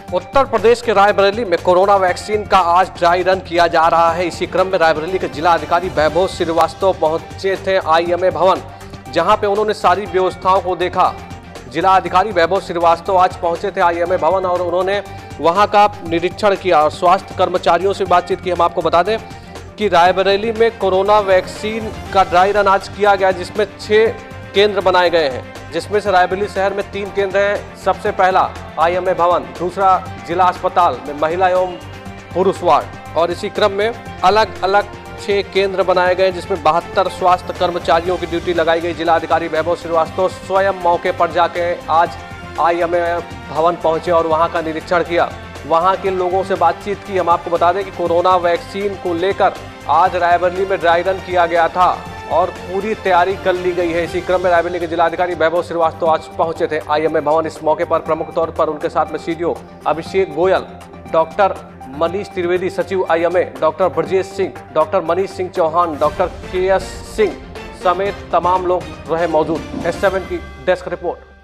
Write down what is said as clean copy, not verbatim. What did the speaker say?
उत्तर प्रदेश के रायबरेली में corona vaccine का आज ड्राई रन किया जा रहा है। इसी क्रम में रायबरेली के जिला अधिकारी वैभव श्रीवास्तव पहुंचे थे आईएमए भवन, जहां पे उन्होंने सारी व्यवस्थाओं को देखा। जिला अधिकारी वैभव श्रीवास्तव आज पहुंचे थे आईएमए भवन और उन्होंने वहां का निरीक्षण किया और स्वास्थ्य कर्मचारियों से बातचीत की। हम आपको बता दें कि रायबरेली में कोरोना वैक्सीन का ड्राई रन आज किया गया, जिसमें 6 केंद्र बनाए गए हैं, जिसमें से रायबरेली शहर में 3 केंद्र हैं। सबसे पहला आईएमए भवन, दूसरा जिला अस्पताल में महिला एवं पुरुष वार्ड, और इसी क्रम में अलग अलग 6 केंद्र बनाए गए, जिसमें 72 स्वास्थ्य कर्मचारियों की ड्यूटी लगाई गई। जिला अधिकारी वैभव श्रीवास्तव स्वयं मौके पर जाके आज आईएमए भवन पहुंचे और वहां का निरीक्षण किया, वहां के लोगों से बातचीत की। हम आपको बता दें कि कोरोना वैक्सीन को लेकर आज रायबरेली में ड्राई रन किया गया था और पूरी तैयारी कर ली गई है। इसी क्रम में रायबरेली के जिलाधिकारी वैभव श्रीवास्तव आज पहुंचे थे आईएमए भवन। इस मौके पर प्रमुख तौर पर उनके साथ में सीडीओ अभिषेक गोयल, डॉक्टर मनीष त्रिवेदी सचिव IMA, doctor Brajesh Singh, doctor Manish Singh Chauhan, doctor KS Singh समेत तमाम लोग रहे मौजूद। S7 की डेस्क रिपोर्ट।